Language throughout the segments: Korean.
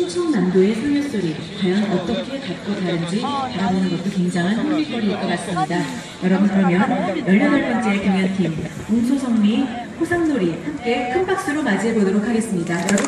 충청남도의 상여소리 과연 어떻게 같고 다른지 바라보는 것도 굉장한 흥미거리일 것 같습니다. 여러분 그러면 18번째 공연팀 웅소성리 호상놀이 함께 큰 박수로 맞이해 보도록 하겠습니다. 여러분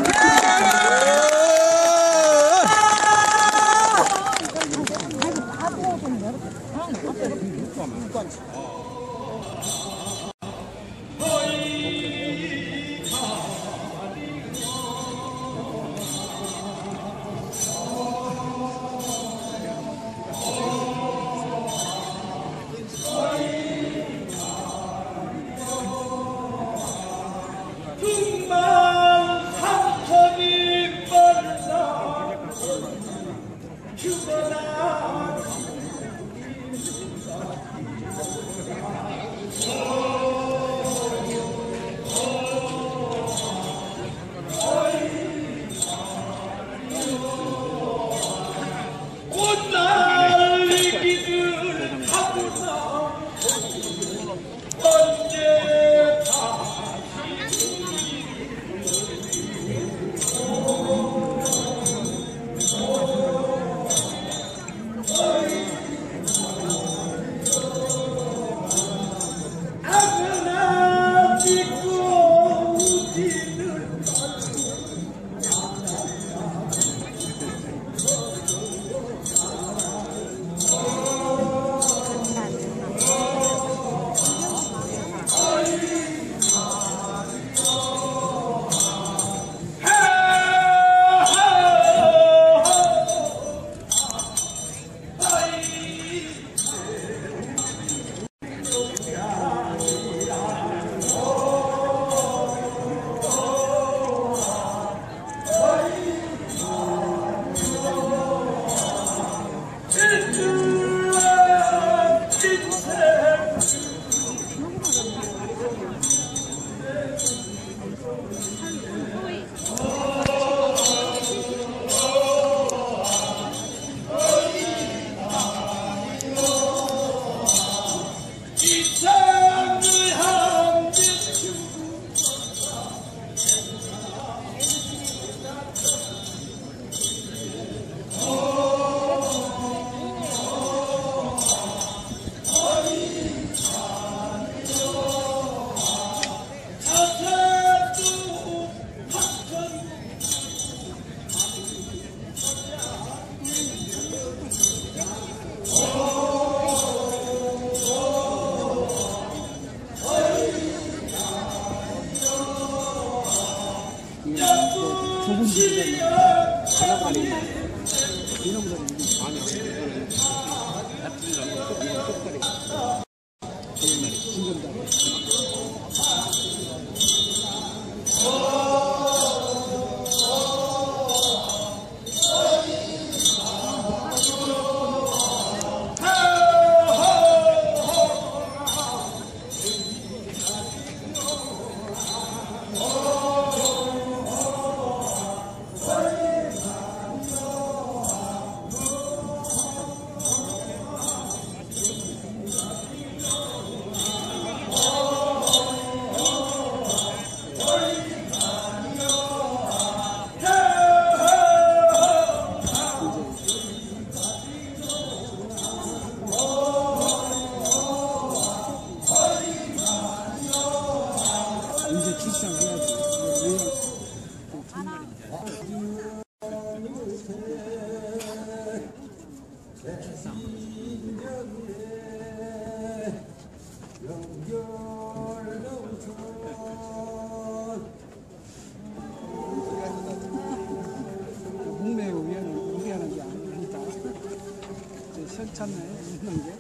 괜찮네, 있는 게.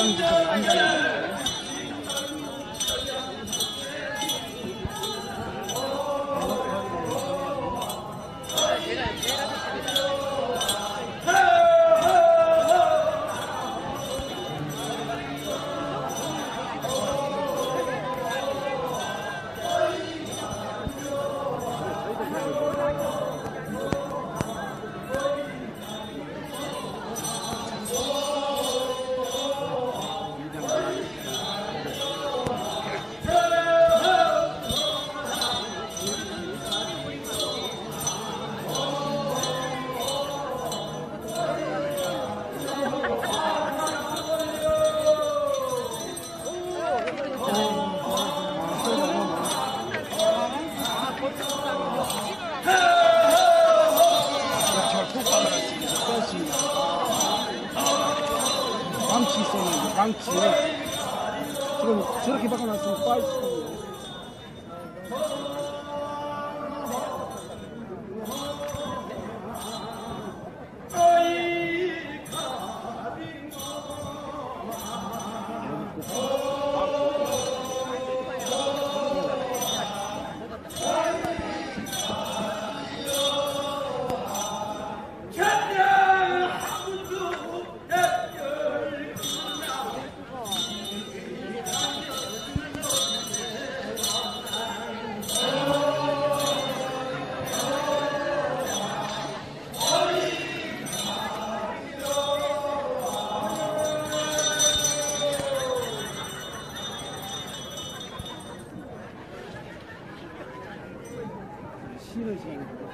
안장지도 안장지도. 망치 있었는데, 망치. 지금 저렇게 박아놨으면 빠질 수가 없네. 쉬는 시간이고.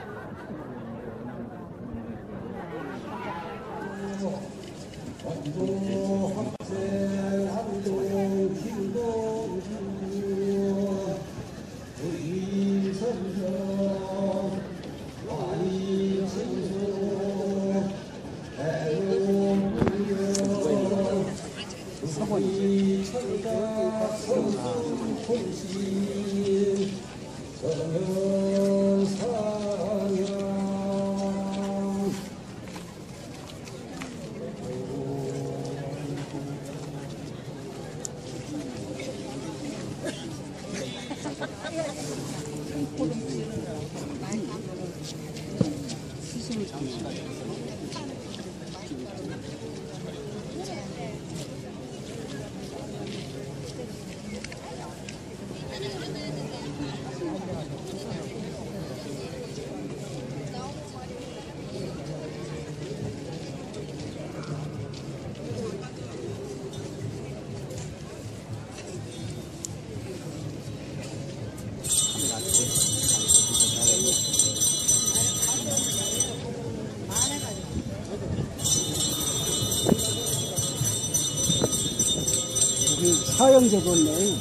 사형제 좋네.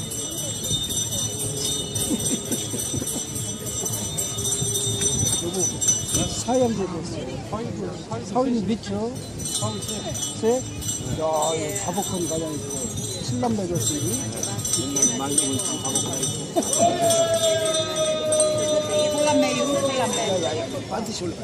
여보, 사형제 좋네. 사위는 미쳐. 셋. 야, 이거 가복한 가장이고. 신남 맺었으니. 옛날에 만두는 참 가복하고. 설남매, 설남매. 야, 반드시 올라가.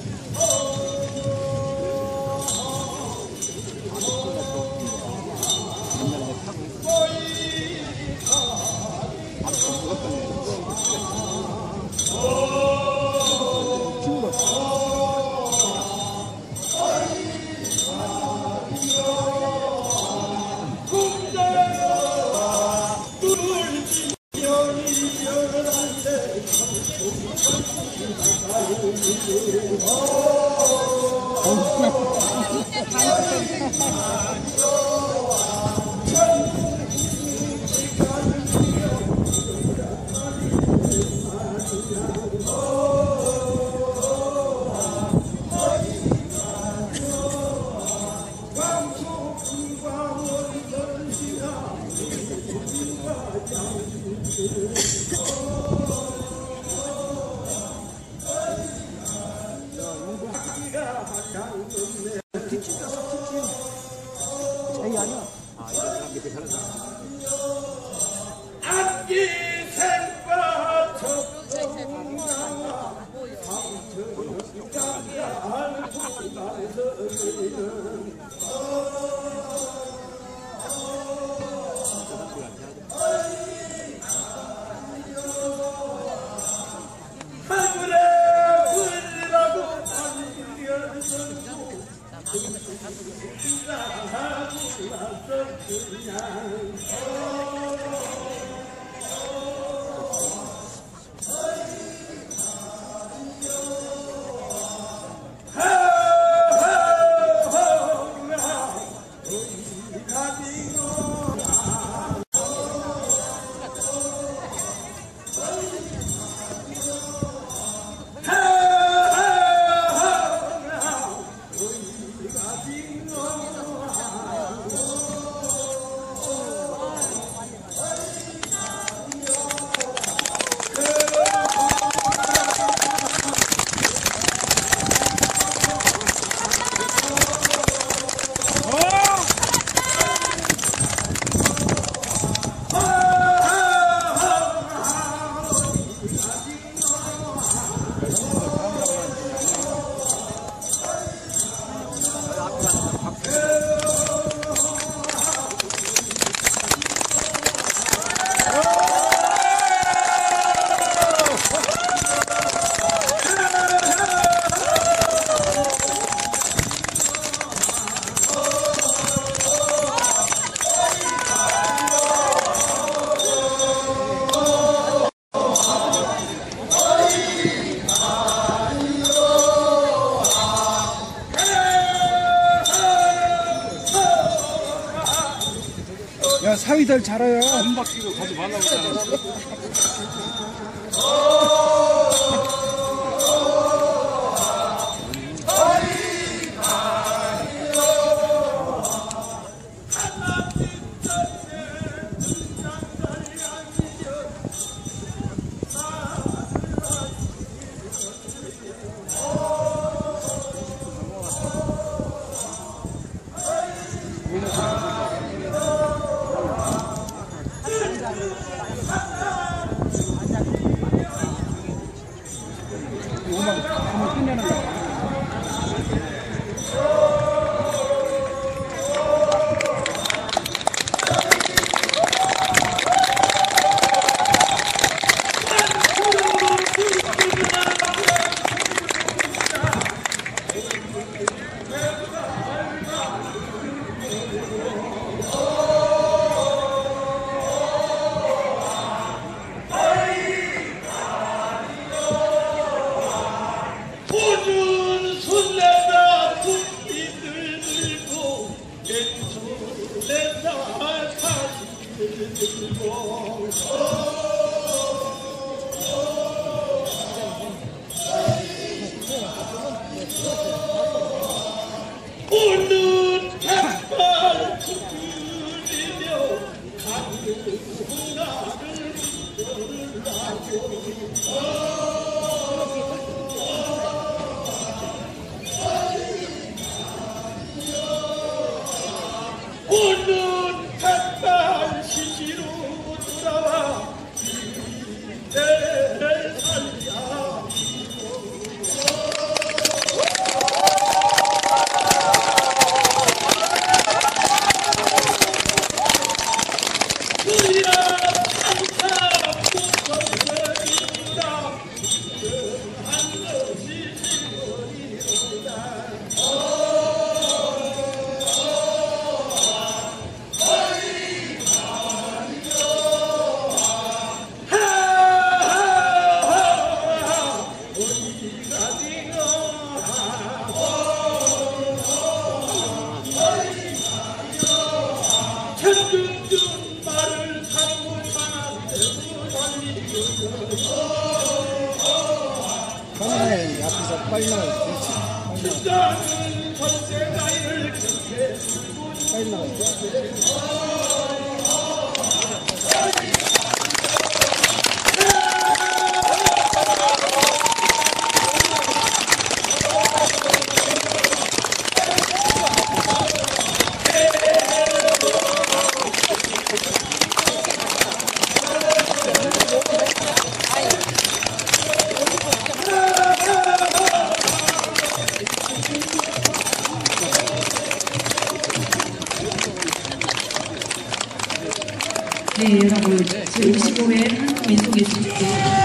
제이 아니야. 아, 이런 사람 밑에 사는 사람. 안기 생과 적 야, 사위들 잘해요. 안 바뀌고 가지 말라고 했잖아. 한번 끝내는 거야. 보준 손내다 국민들 들고 왼손내다 가슴을 들고 오는 백발 두드리며 가는 나를 오는 백발 시시로 돌아와 내 살야 그야 항상 꽃거리구나 한 것이 지거리로다 천둥준 말을 타고 사는데도 하나에 앞에서 빨리 나가야 돼. 진짜는 벌새 나이를 그렇게 빨리 나가야 돼. 네, 여러분, 제55회 한국민속예술제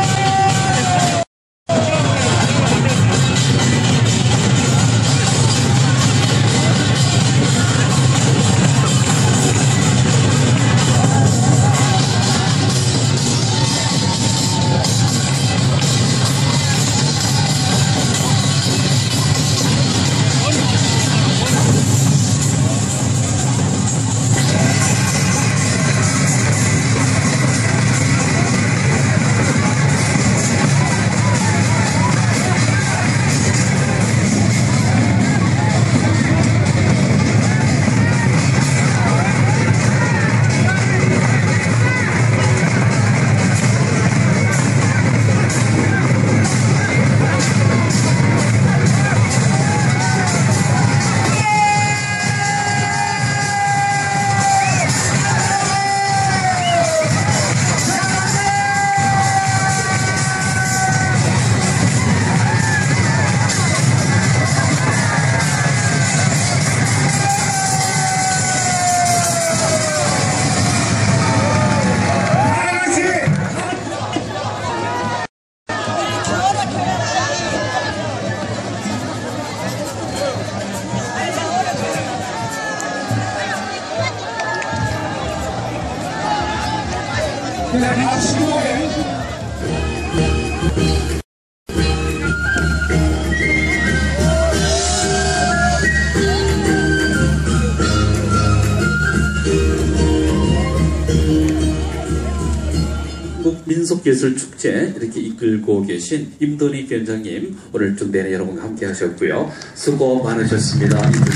민속예술축제 이렇게 이끌고 계신 임돈희 위원장님 오늘 좀 내내 여러분과 함께 하셨고요. 수고 많으셨습니다.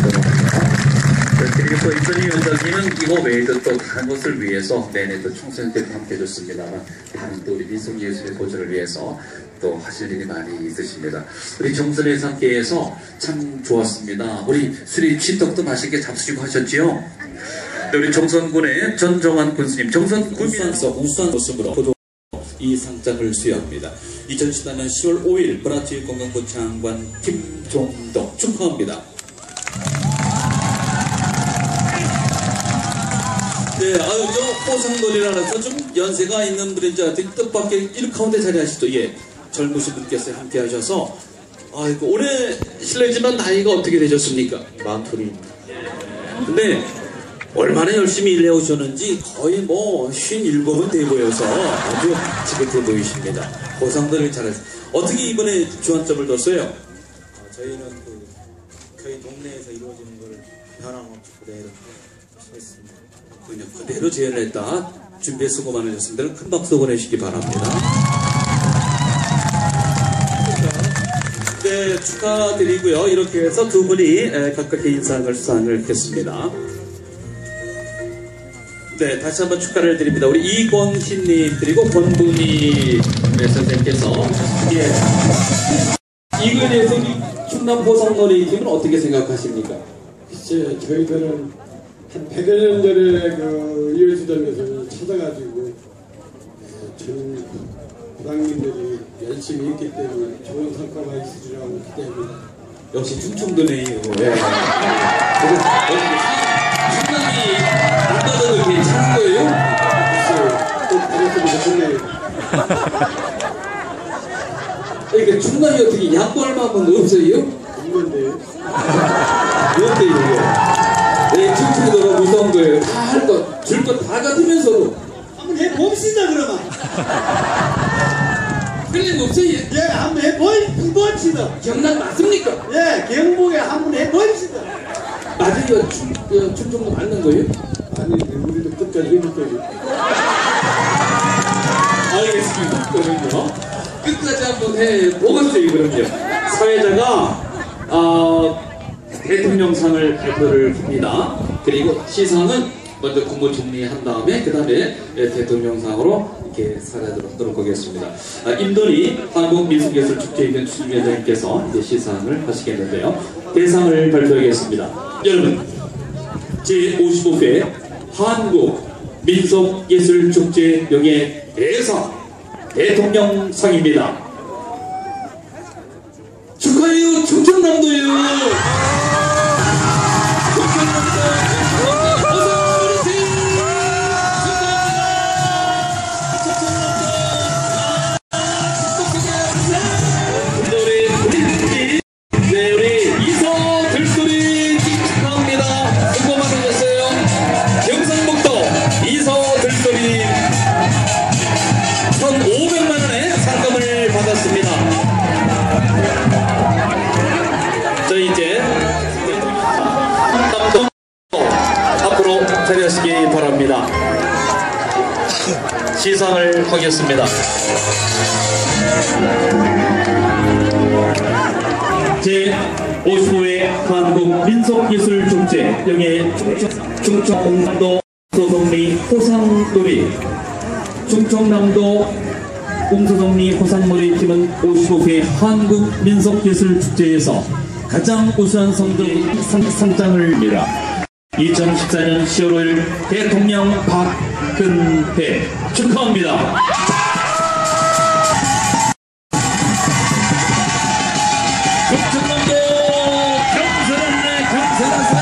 그리고 또 임돈희 위원장님은 이거 외에도 또 다른 것을 위해서 내내 또 총선 때도 함께 해줬습니다만 다른 또 우리 민속예술의 보존을 위해서 또 하실 일이 많이 있으십니다. 우리 정선에서 함께해서 참 좋았습니다. 우리 수리 취떡도 맛있게 잡수시고 하셨지요? 우리 정선군의 전정환 군수님, 정선 군민에서 우수한 모습으로 이 상장을 수여합니다. 2014년 10월 5일 문화체육관광부 장관 김종덕 축하합니다. 네, 아유, 저 호상놀이라서 좀 연세가 있는 분인지 뜻밖의 일 가운데 자리하시죠. 예, 젊으신 분께서 함께 하셔서, 아이고, 올해 실례지만 나이가 어떻게 되셨습니까? 42입니다. 근데, 얼마나 열심히 일해 오셨는지 거의 뭐 57은 돼 보여서 아주 지긋해 보이십니다. 호상놀이 잘하셨어요. 어떻게 이번에 주안점을 뒀어요? 저희는 저희 동네에서 이루어지는 걸 변함없이 그대로 했습니다. 그냥 그대로 재현을 했다. 준비에 수고 많으셨습니다. 큰 박수 보내시기 바랍니다. 네, 축하드리고요. 이렇게 해서 두 분이 각각 개인상을 수상을 했습니다. 네, 다시 한번 축하를 드립니다. 우리 이권희님 그리고 권분희 선생님께서 이근혜에서 충남 호상놀이 팀은 어떻게 생각하십니까? 글쎄, 저희들은 한 100여 년 전에 이어지던 것을 찾아가지고 전 부당민들이 열심히 했기 때문에 좋은 성과가 있으리라고 기대합니다. 역시 충청도네요. 네. 충남이 안가도 이렇게 찾은 거예요? 글쎄, 또 다녔으면 좋겠네요. 그러니까 충남이 어떻게 양보할 만큼 없어요? 있는데. 어때요? 네, 충청도가 무서운 거예요. 다 할 것, 줄 것 다 같으면서도. 한번 해봅시다 그러면. 틀림없어요. 예, 한번 해봅시다. 경남 맞습니까? 예, 경북에 한번 해봅시다. 맞아요. 충청도 맞는 거예요? 아니, 우리도 끝까지 해볼 거예요. 알겠습니다. 그럼요. 끝까지 한번 해보겠어요. 그럼요. 사회자가 대통령상을 발표를 합니다. 그리고 시상은 먼저 국무총리 한 다음에 그 다음에 대통령상으로 이렇게 사례하도록 하겠습니다. 임돈희 한국민속예술축제위원장님께서 이제 시상을 하시겠는데요. 대상을 발표하겠습니다. 여러분, 제55회 한국민속예술축제 명예 대상 대통령상입니다. 축하해요. 충청남도예요. 자리하시기 바랍니다. 시상을 하겠습니다. 제55회 한국민속예술축제 명예 충청남도 웅소성리 호상놀이 충청남도 웅소성리 호상놀이 팀은 55회 한국민속예술축제에서 가장 우수한 상장을 입니다. 2014년 10월 5일 대통령 박근혜 축하합니다. 충청남도 경선하네 경선하세요.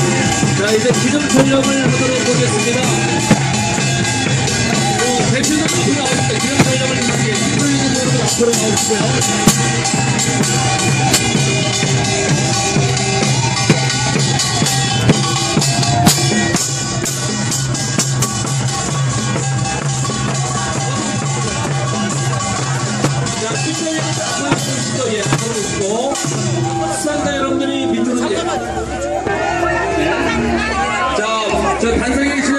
자, 이제 기념 촬영을 하도록 하겠습니다. 대표님 앞으로 나오시고요. 자, 신청해 보시죠. 예, 앞으로 오시고. 수상자 여러분들이 밑으로. 자, 저 단상에 계시는